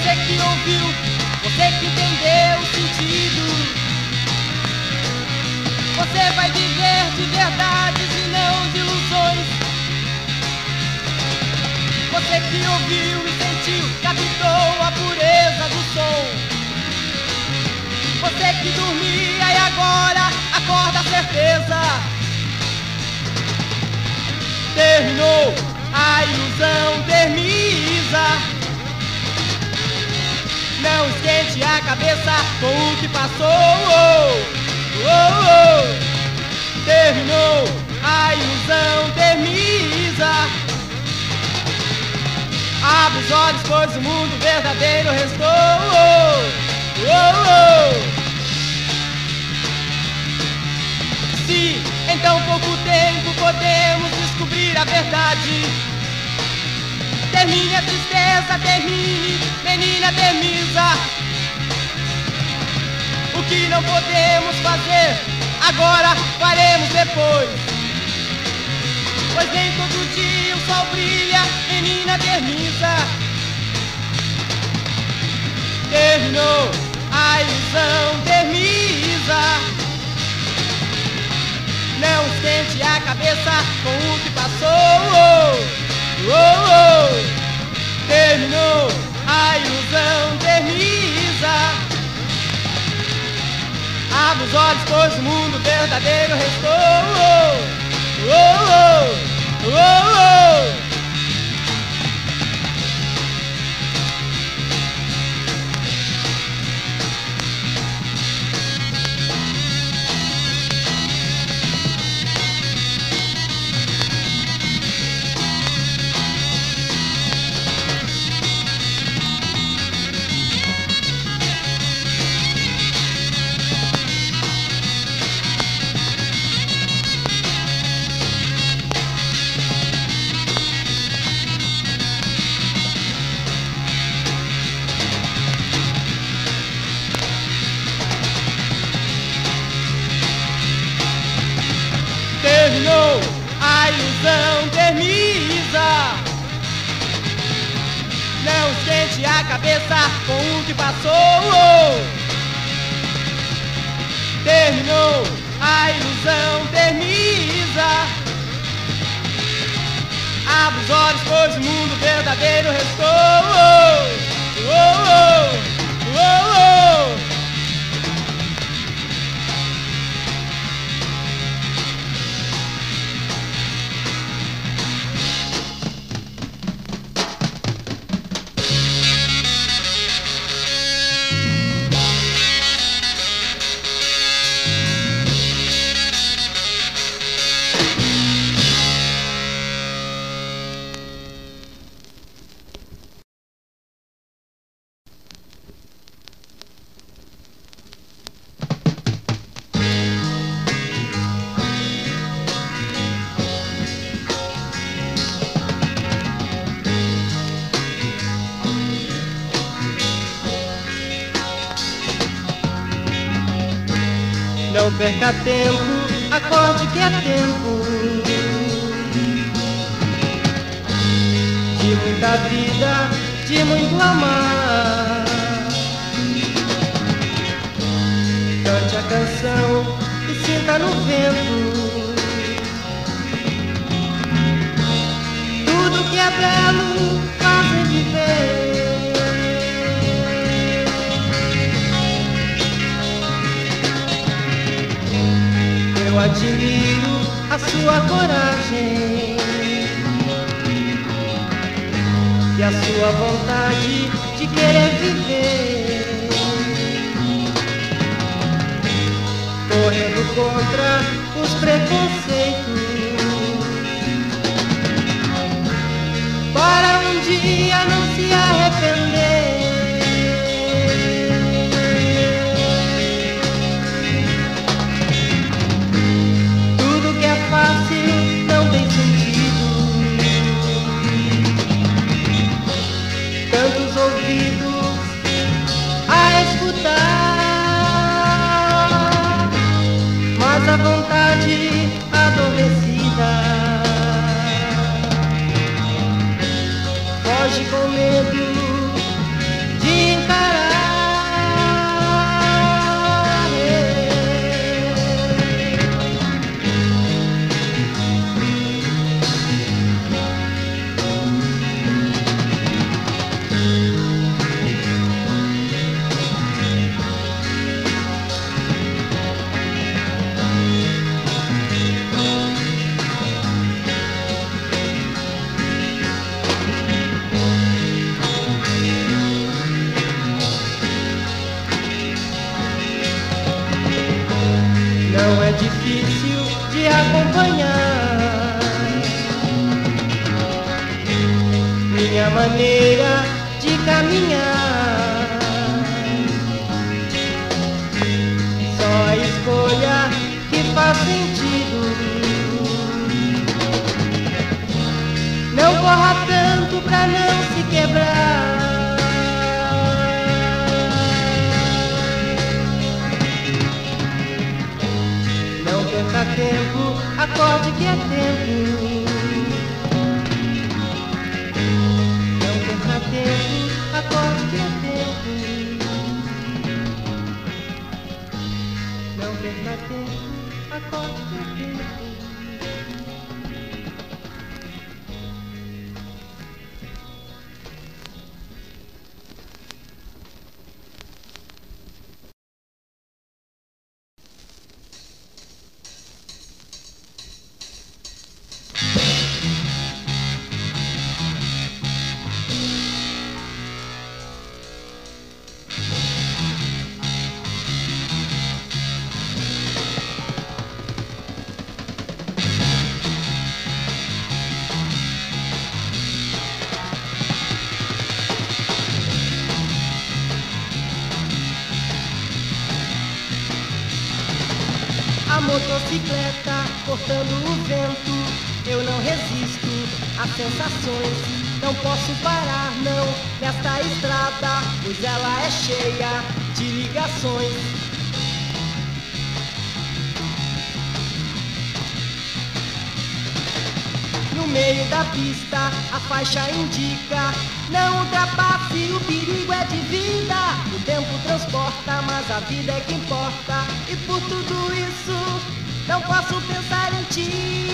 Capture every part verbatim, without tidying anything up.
Você que ouviu, você que entendeu o sentido. Você vai viver de verdades e não de ilusões. Você que ouviu e sentiu, captou a pureza do som. Você que dormia e agora acorda a certeza. Terminou, a ilusão termina. Não esquente a cabeça com o que passou. Oh, oh, oh. Terminou, a ilusão termina. Abre os olhos, pois o mundo verdadeiro restou. Oh, oh, oh. Se em tão pouco tempo podemos descobrir a verdade, termine a tristeza, termine, menina, termina. O que não podemos fazer agora, faremos depois. Pois nem todo dia o sol brilha, menina, termina. Terminou, a ilusão termina. Não esquente a cabeça com o que passou. Oh, oh, oh. Terminou, a ilusão termina. Abre os olhos, pois o mundo verdadeiro restou. Oh, oh, oh, oh, oh. Terminou, a ilusão termina. Não esquente a cabeça com o que passou. Terminou, a ilusão termina. Abre os olhos, pois o mundo verdadeiro restou. Oh, oh, oh, oh, oh. Não perca tempo, acorde que é tempo de muita vida, de muito amar. Cante a canção e sinta no vento tudo que é belo, fazem viver. Eu admiro a sua coragem e a sua vontade de querer viver, correndo contra os preconceitos, para um dia não se arrepender. Não tem sentido. Tantos ouvidos a escutar, mas a vontade adormecida foge com medo de minha maneira de caminhar. Só a escolha que faz sentido. Não corra tanto pra não se quebrar. Não perca tempo, acorde que é tempo. Não perca tempo, acorde que é tempo. Não perca tempo, acorde que é tempo. A motocicleta cortando o vento, eu não resisto às sensações. Não posso parar não nesta estrada, pois ela é cheia de ligações. No meio da pista a faixa indica: não ultrapasse, o perigo é de vida. O tempo transporta, mas a vida é que importa. E por tudo isso não posso pensar em ti.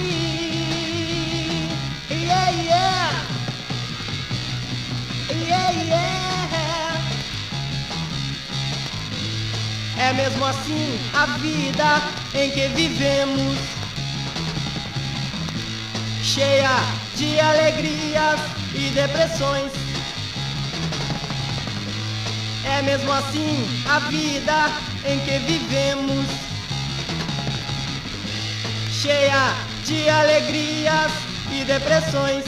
Yeah, yeah. Yeah, yeah. É mesmo assim a vida em que vivemos, cheia de alegrias e depressões. É mesmo assim a vida em que vivemos, cheia de alegrias e depressões.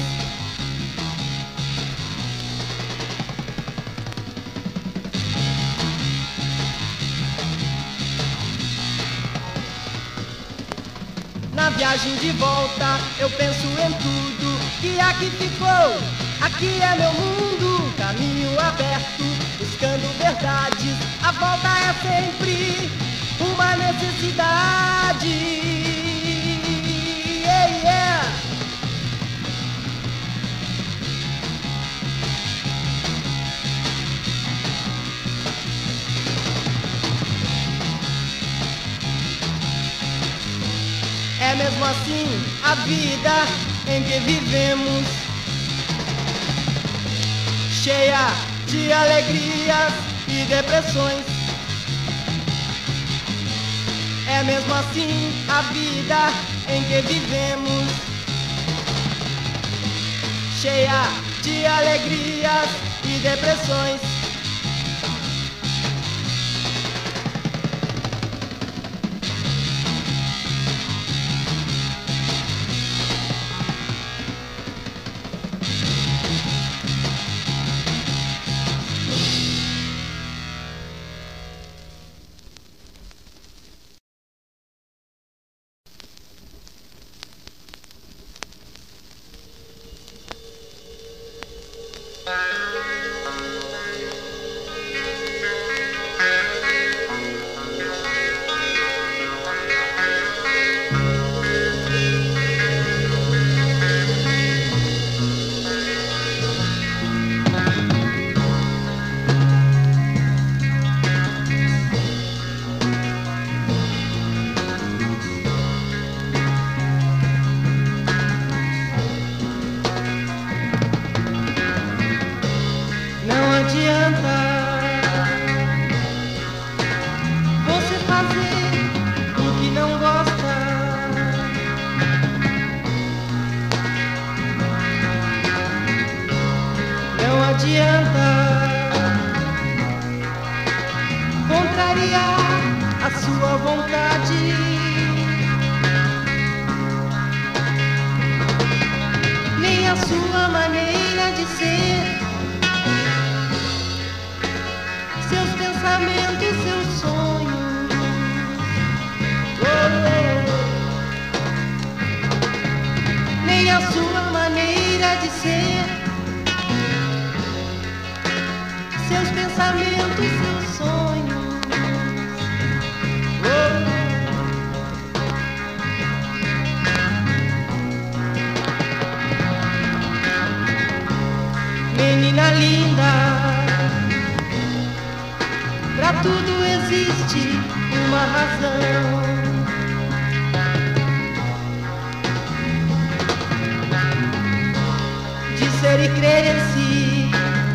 Na viagem de volta eu penso em tudo que aqui ficou. Aqui é meu mundo, caminho aberto, buscando verdades. A volta é sempre uma necessidade. Yeah, yeah. É mesmo assim a vida em que vivemos, cheia de alegrias e depressões. É mesmo assim a vida em que vivemos, cheia de alegrias e depressões. sua vontade. Nem a sua maneira de ser. ser. Seus pensamentos, seus sonhos, oh, oh. Nem a sua maneira de ser. Seus pensamentos, seus sonhos, oh, oh. Menina linda, pra tudo existe uma razão. De ser e crer em si,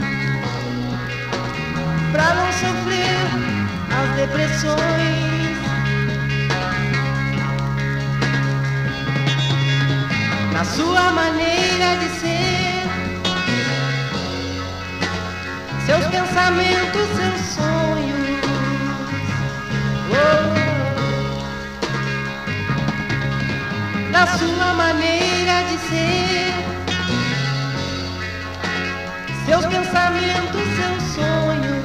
pra não sofrer as depressões. Na sua maneira de ser, seus pensamentos, seus sonhos, oh, oh. Na sua maneira de ser, seus pensamentos, seus sonhos.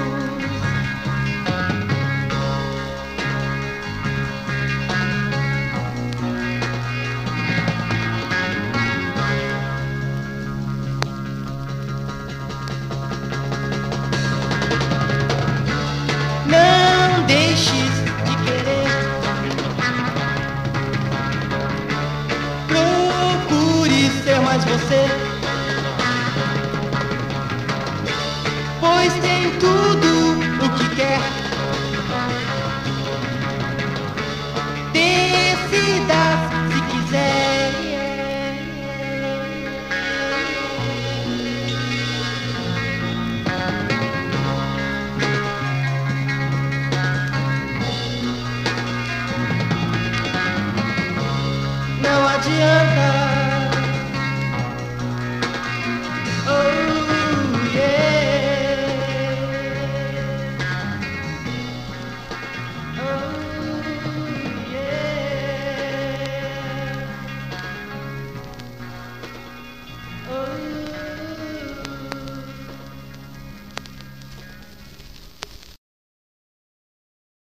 Não deixes de querer, procure ser mais você, pois tem tudo o que quer. Decida se quiser. Não adianta